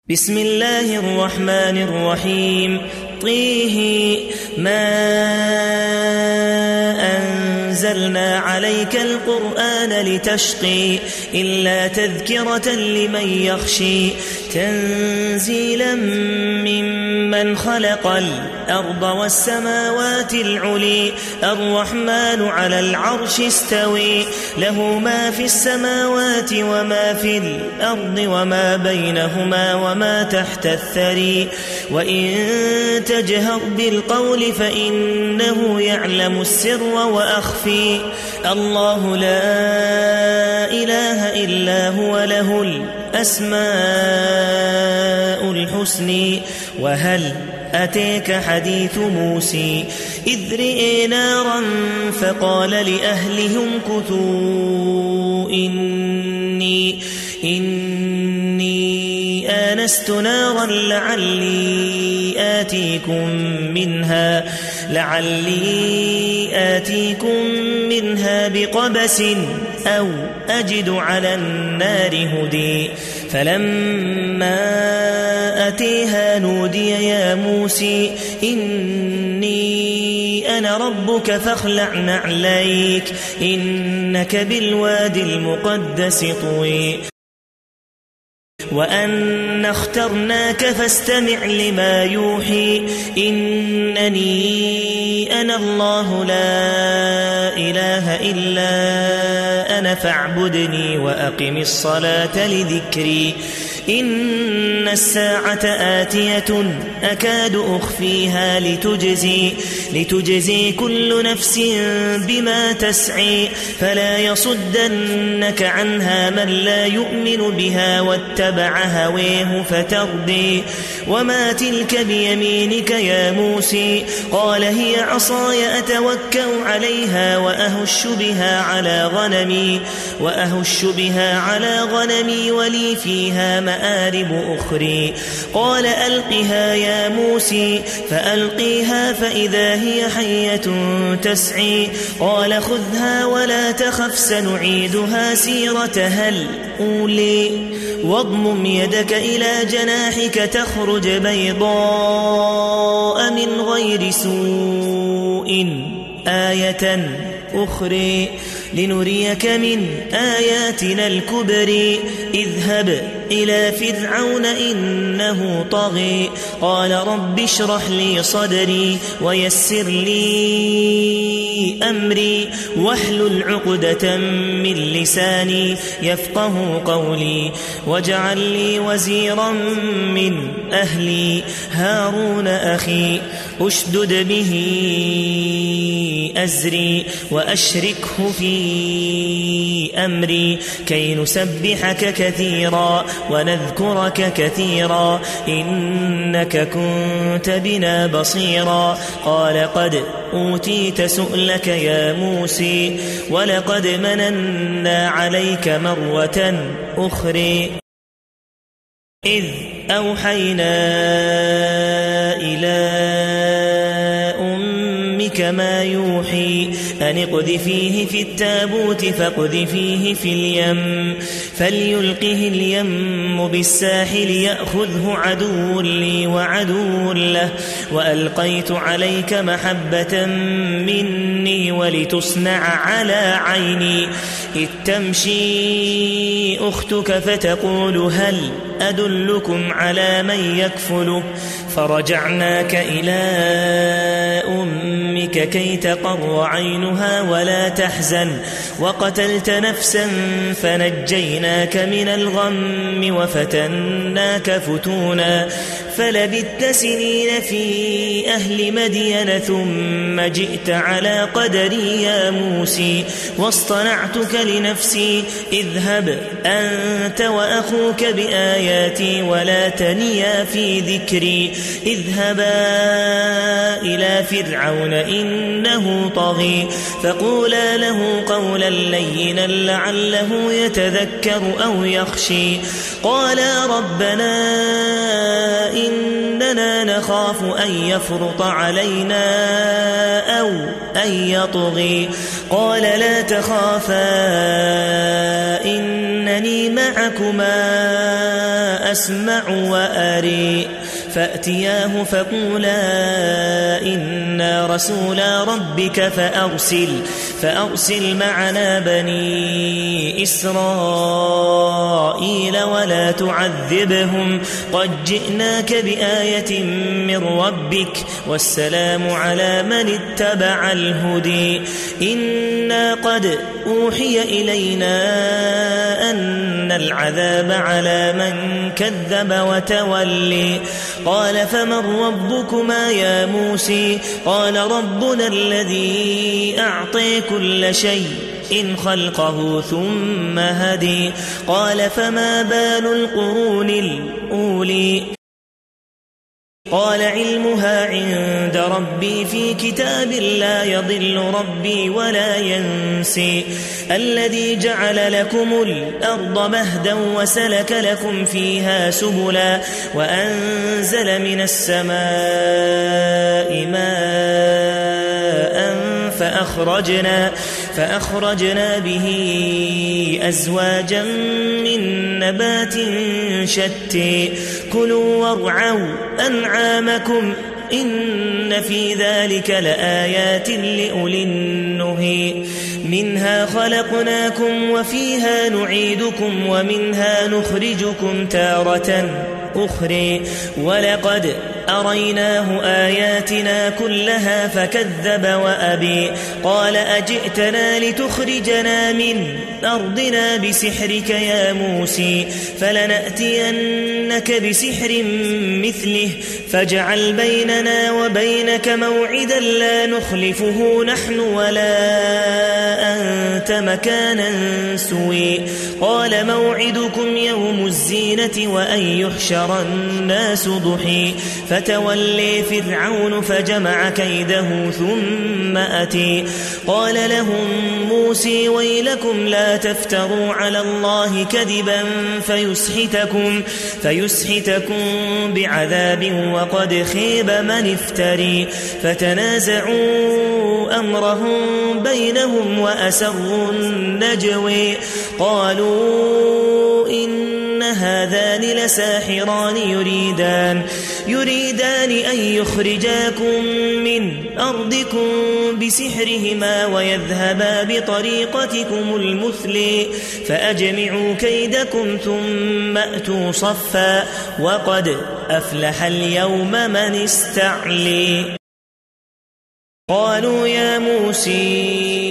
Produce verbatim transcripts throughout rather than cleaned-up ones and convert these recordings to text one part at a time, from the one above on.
بسم الله الرحمن الرحيم طه ما أنزلنا عليك القرآن لتشقي إلا تذكرة لمن يخشي تنزيلا ممن خلق الأرض والسماوات العلي الرحمن على العرش استوي له ما في السماوات وما في الأرض وما بينهما وما تحت الثري وإن تجهر بالقول فإنه يعلم السر وأخفي الله لا إله إلا هو له الأسماء الحسنى وهل أتيك حديث موسى إذ رئي نارا فقال لأهلهم كثوا إني إني آنست نارا لعلي آتيكم منها لعلي آتيكم منها بقبس أو أجد على النار هدي فلما أتيها نودي يا موسى إني أنا ربك فاخلع نعليك إنك بالوادي المقدس طوي وأن اخترناك فاستمع لما يوحي إنني أنا الله لا إله إلا أنا فاعبدني وأقم الصلاة لذكري إن الساعة آتية أكاد أخفيها لتجزي, لتجزي كل نفس بما تسعي فلا يصدنك عنها من لا يؤمن بها واتبع هويه فتردي وما تلك بيمينك يا موسى قال هي عصاي أتوكأ عليها وأهش بها على غنمي وأهش بها على غنمي ولي فيها مآرب أخرى قال ألقها يا موسى فألقيها فإذا هي حية تسعي قال خذها ولا تخف سنعيدها سيرتها الأولى واضمم يدك إلى جناحك تخرج بيضاء من غير سوء آية أخرى لنريك من آياتنا الكبر اذهب إلى فرعون إنه طغى قال رب اشرح لي صدري ويسر لي أمري واحلل عقدة من لساني يفقه قولي واجعل لي وزيرا من أهلي هارون أخي أشدد به أزري وأشركه في أمري كي نسبحك كثيرا ونذكرك كثيرا إنك كنت بنا بصيرا قال قد أوتيت سؤلك يا موسى ولقد مننا عليك مرة أخرى إذ أوحينا إلى ما يوحي أن اقذفيه في التابوت فاقذفيه في اليم فليلقه اليم بالساحل يأخذه عدو لي وعدو له وألقيت عليك محبة مني ولتصنع على عيني إذ تمشي أختك فتقول هل أدلكم على من يكفله فرجعناك إلى أمك كي تقر عينها ولا تحزن وقتلت نفسا فنجيناك من الغم وفتناك فتونا فلبثت سنين في أهل مدين ثم جئت على قدري يا موسى واصطنعتك لنفسي اذهب أنت وأخوك بآياتي ولا تنيا في ذكري اذهبا إلى فرعون إنه طغى فقولا له قولا لينا لعله يتذكر أو يخشي قالا ربنا إننا نخاف أن يفرط علينا أو أن يطغي قال لا تخافا إن إنني معكما أسمع وأري فأتياه فقولا إنا رسولا ربك فأرسل, فأرسل معنا بني إسرائيل ولا تعذبهم قد جئناك بآية من ربك والسلام على من اتبع الهدي إنا قد أوحي إلينا أن العذاب على من كذب وتولي قال فمن ربكما يا موسى قال ربنا الذي أعطي كل شيء إن خلقه ثم هدي قال فما بال القرون الأولي قال علمها عند ربي في كتاب لا يضل ربي ولا ينسي الذي جعل لكم الأرض مهدا وسلك لكم فيها سبلا وأنزل من السماء ماء فأخرجنا, فأخرجنا به أزواجا من نبات شتى كلوا وارعوا أنعامكم إن في ذلك لآيات لأولي النهي منها خلقناكم وفيها نعيدكم ومنها نخرجكم تارة أخرى ولقد أريناه آياتنا كلها فكذب وأبي قال أجئتنا لتخرجنا من أرضنا بسحرك يا موسى فلنأتينك بسحر مثله فاجعل بيننا وبينك موعدا لا نخلفه نحن ولا أنت مكانا سوي قال موعدكم يوم الزينة وأن يحشر الناس ضحي فتولي فرعون فجمع كيده ثم أتي قال لهم موسى ويلكم لا تفتروا على الله كذبا فيسحتكم, فيسحتكم بعذاب وقد خيب من افتري فتنازعوا أمرهم بينهم وأسروا النجوي قالوا إن هذان لساحران يريدان, يريدان أن يخرجاكم من أرضكم بسحرهما ويذهبا بطريقتكم المثلي فأجمعوا كيدكم ثم أتوا صفا وقد أفلح اليوم من استعلي قالوا يا موسى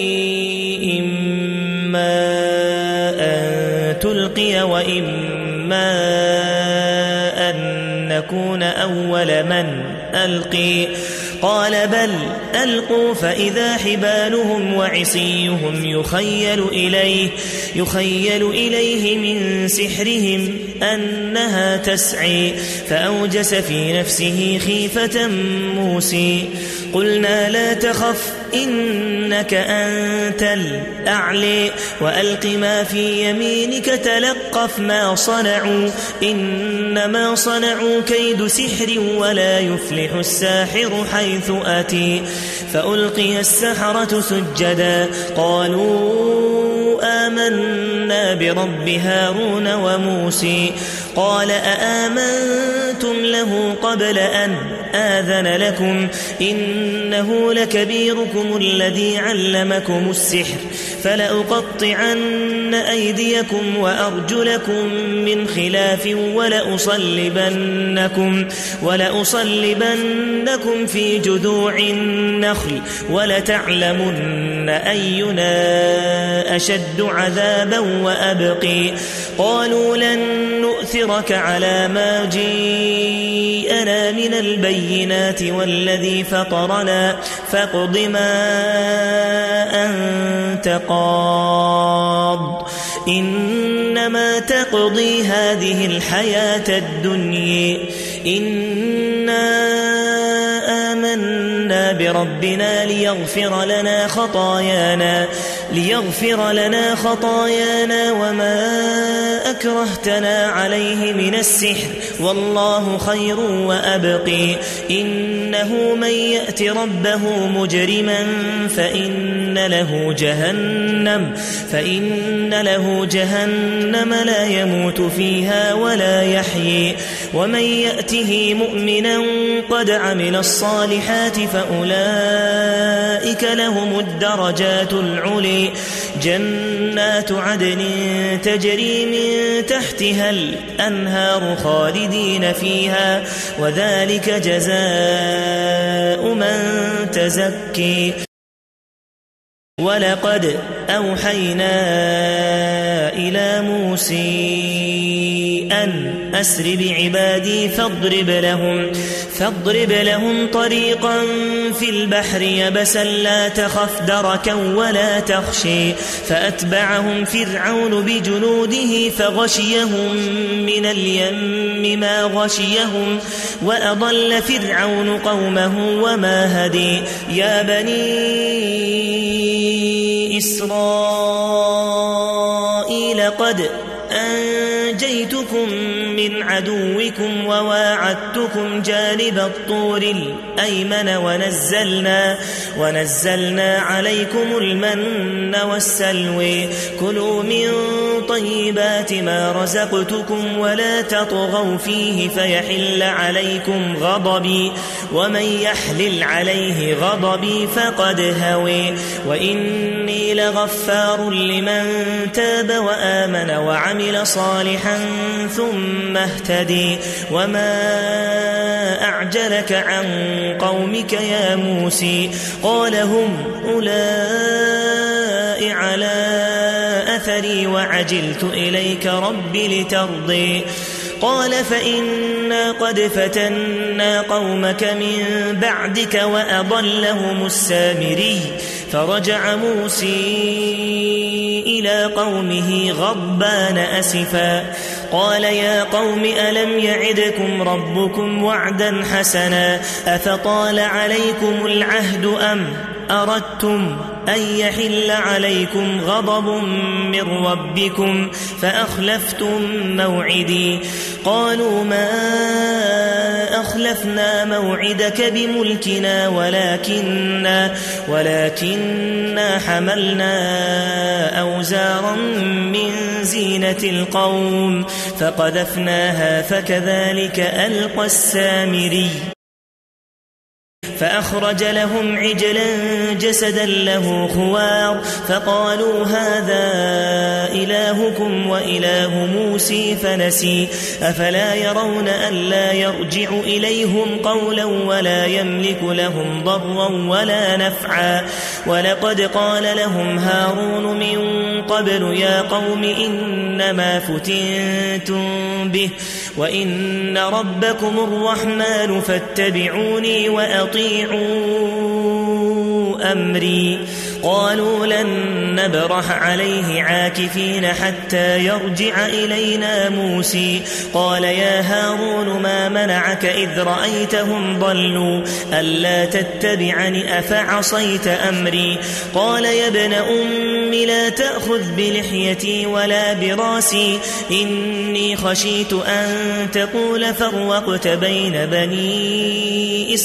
إما أن تلقي وإما أن نكون أول من ألقي قال بل ألقوا فإذا حبالهم وعصيهم يخيل إليه, يخيل إليه من سحرهم أنها تسعي فأوجس في نفسه خيفة موسى قلنا لا تخف إنك أنت الأعلى وألق ما في يمينك تلقف ما صنعوا إنما صنعوا كيد سحر ولا يفلح الساحر حيث أتي فألقي السحرة سجدا قالوا آمنا برب هارون وموسى قال أآمنتم له قبل أن آذن لكم إنه لكبيركم الذي علمكم السحر فلأقطعن أيديكم وأرجلكم من خلاف ولأصلبنكم, ولأصلبنكم في جذوع النخل ولتعلمن أينا أشد عذابا وأبقي قالوا لن نؤثرك على ما جيءنا من البينات والذي فطرنا فاقض ما أنت قاض إنما تقضي هذه الحياة الدنيا إنا آمنا بربنا ليغفر لنا خطايانا ليغفر لنا خطايانا وما أكرهتنا عليه من السحر والله خير وأبقي إنه من يأت ربه مجرما فإن له جهنم فإن له جهنم لا يموت فيها ولا يحيي ومن يأته مؤمنا قد عمل الصالحات فأولئك لهم الدرجات العلي جنات عدن تجري من تحتها الأنهار خالدين فيها وذلك جزاء من تزكي ولقد أوحينا إلى موسى أن أسر بعبادي فاضرب لهم فاضرب لهم طريقا في البحر يبسا لا تخف دركا ولا تخشي فأتبعهم فرعون بجنوده فغشيهم من اليم ما غشيهم وأضل فرعون قومه وما هدي يا بني إسرائيل قد أنجيتكم من عدوكم وواعدتكم جانب الطور الأيمن ونزلنا, ونزلنا عليكم المن والسلوى كلوا من طيبات ما رزقتكم ولا تطغوا فيه فيحل عليكم غضبي ومن يحلل عليه غضبي فقد هوي وإني لغفار لمن تاب وآمن وعمل صالحا ثم اهتدي وما أعجلك عن قومك يا موسى قال هم أولئك على أثري وعجلت إليك ربي لترضي قال فإنا قد فتنا قومك من بعدك وأضلهم السامري فرجع موسى إلى قومه غضبان أسفا قال يا قوم ألم يعدكم ربكم وعدا حسنا أفطال عليكم العهد أم أردتم أن يحل عليكم غضب من ربكم فأخلفتم موعدي قالوا ما أخلفنا موعدك بملكنا ولكننا, ولكننا حملنا أوزارا من زينة القوم فقذفناها فكذلك ألقى السامري فأخرج لهم عجلا جسدا له خوار فقالوا هذا إلهكم وإله موسى فنسي أفلا يرون ألا يرجع إليهم قولا ولا يملك لهم ضرا ولا نفعا ولقد قال لهم هارون من قبل يا قوم إنما فتنتم به وإن ربكم الرحمن فاتبعوني وأطيعوا أمري قالوا لن نبرح عليه عاكفين حتى يرجع إلينا موسى قال يا هارون ما منعك إذ رأيتهم ضلوا ألا تتبعني أفعصيت أمري قال يا ابن أم لا تأخذ بلحيتي ولا براسي إني خشيت أن تقول فرقت بين بني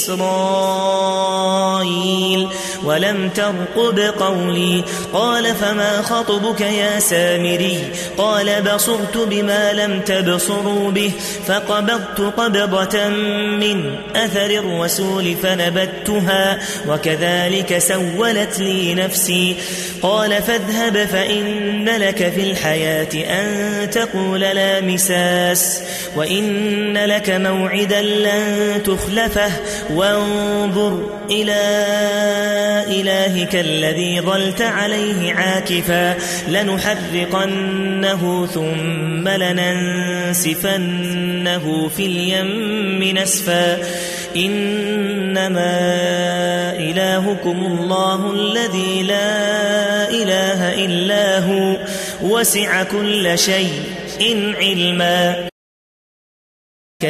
إسرائيل ولم ترقب قولي قال فما خطبك يا سامري قال بصرت بما لم تبصروا به فقبضت قبضة من أثر الرسول فنبتها وكذلك سولت لي نفسي قال فاذهب فإن لك في الحياة أن تقول لا مساس وإن لك موعدا لن تخلفه وانظر إلى إلهك الذي ظلت عليه عاكفا لنحرقنه ثم لننسفنه في اليم نسفا إنما إلهكم الله الذي لا إله إلا هو وسع كل شيء إن علما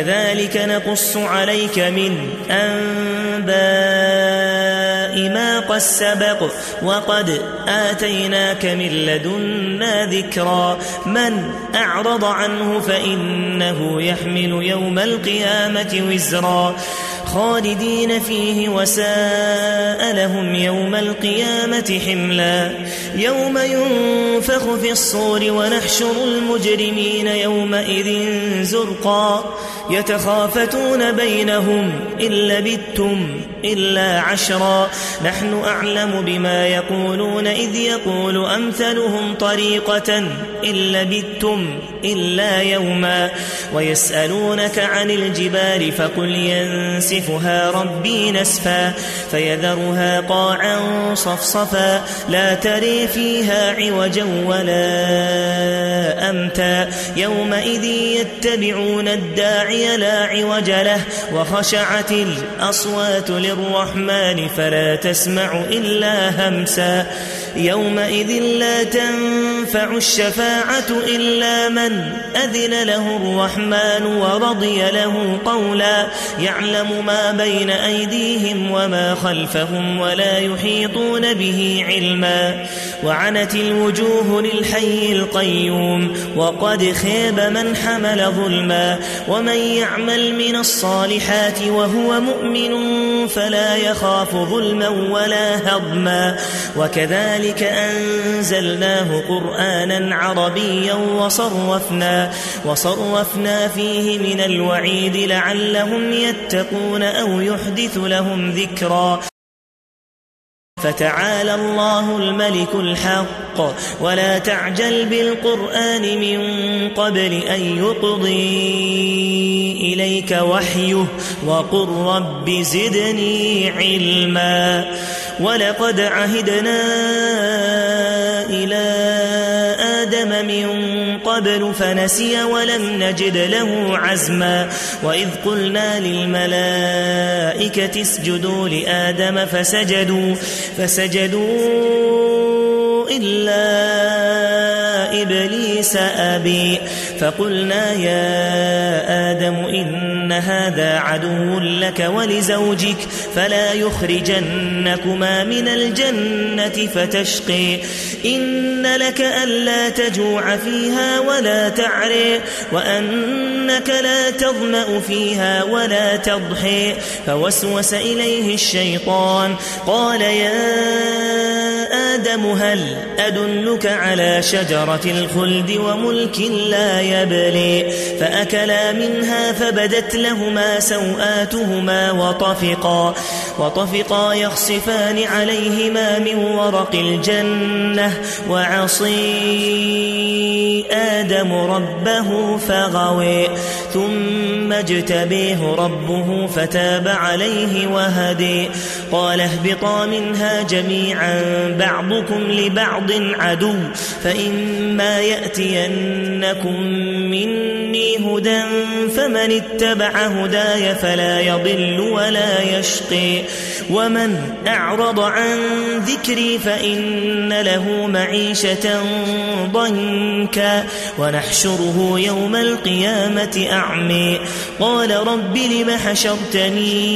كذلك نقص عليك من أنباء ما قد والسبق وقد آتيناك من لدنا ذكرا من أعرض عنه فإنه يحمل يوم القيامة وزرا خالدين فيه وساء لهم يوم القيامة حملا يوم ينفخ في الصور ونحشر المجرمين يومئذ زرقا يتخافتون بينهم إن لبثتم إلا عشرا نحن أعلم بما يقولون إذ يقول أمثلهم طريقة إن لبثتم إلا يوما ويسألونك عن الجبال فقل ينسفها ربي نسفا فيذرها قاعا صفصفا لا تري فيها عوجا ولا أمتا يومئذ يتبعون الداعي لا عوج له وخشعت الأصوات للرحمن فلا تسمع إلا همسا يومئذ لا تنفع الشفاعة إلا من أذن له الرحمن ورضي له قولا يعلم ما بين أيديهم وما خلفهم ولا يحيطون به علما وعنت الوجوه للحي القيوم وقد خاب من حمل ظلما ومن يعمل من الصالحات وهو مؤمن فلا يخاف ظلما ولا هضما وكذلك أنزلناه قرآنا عربيا وصرفنا, وصرفنا فيه من الوعيد لعلهم يتقون أو يحدث لهم ذكرا فتعالى الله الملك الحق ولا تعجل بالقرآن من قبل أن يقضي إليك وحيه وقل رب زدني علما ولقد عهدنا إلى آدم من قبل فنسي ولم نجد له عزما وإذ قلنا للملائكة اسجدوا لآدم فسجدوا فسجدوا إلا إبليس أبي فقلنا يا آدم إن هذا عدو لك ولزوجك فلا يخرجنكما من الجنة فتشقي إن لك ألا تجوع فيها ولا تعري وأنك لا تظمأ فيها ولا تضحي فوسوس إليه الشيطان قال يا آدم هل أدلك على شجرة الخلد وملك لا يبلي فأكلا منها فبدت لهما سوآتهما وطفقا, وطفقا يخصفان عليهما من ورق الجنة وعصي آدم ربه فغوي ثم اجتبيه ربه فتاب عليه وهدي قال اهبطا منها جميعا بعضكم لبعض عدو فإما يأتينكم مني هدى فمن اتبع هداي فلا يضل ولا يشقي ومن أعرض عن ذكري فإن له معيشة ضنكا ونحشره يوم القيامة أعمي قال رب لم حشرتني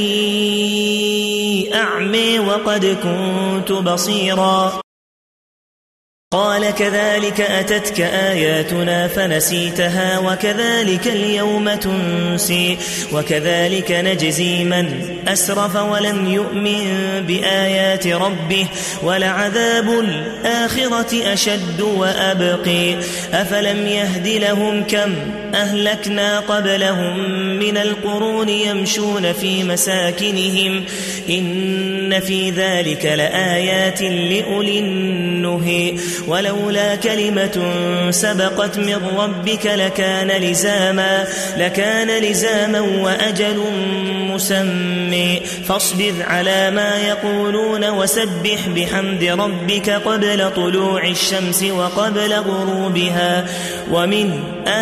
أعمي وقد كنت بصيرا قال كذلك أتتك آياتنا فنسيتها وكذلك اليوم تنسي وكذلك نجزي من أسرف ولم يؤمن بآيات ربه ولعذاب الآخرة أشد وأبقي أفلم يهد لهم كم أهلكنا قبلهم من القرون يمشون في مساكنهم إن في ذلك لآيات لأولي النهي ولولا كلمة سبقت من ربك لكان لزاما لكان لزاما وأجل مسمى فاصبر على ما يقولون وسبح بحمد ربك قبل طلوع الشمس وقبل غروبها ومن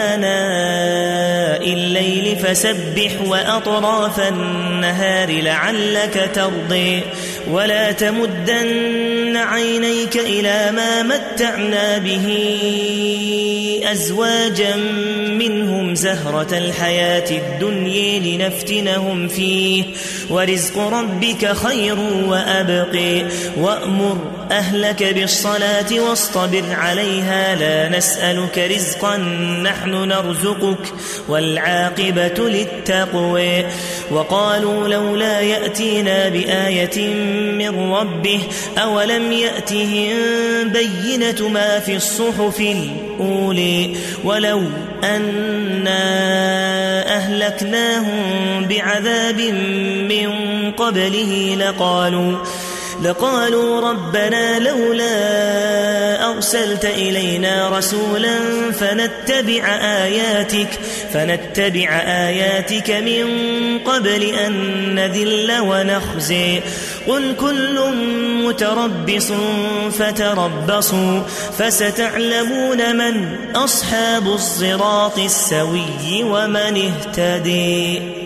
آناء الليل فسبح وأطراف النهار لعلك ترضي ولا تمدن عينيك إلى ما متعنا به أزواجا منهم زهرة الحياة الدنيا لنفتنهم فيه ورزق ربك خير وأبقي وأمر أهلك بالصلاة واصطبر عليها لا نسألك رزقا نحن نرزقك والعاقبة للتقوى وقالوا لولا يأتينا بآية من ربه أولم يأتهم بينة ما في الصحف الأولى ولو أنا أهلكناهم بعذاب من قبله لقالوا لقالوا ربنا لولا أرسلت إلينا رسولا فنتبع آياتك فنتبع آياتك من قبل أن نذل ونخزي قل كل متربص فتربصوا فستعلمون من أصحاب الصراط السوي ومن اهتدي.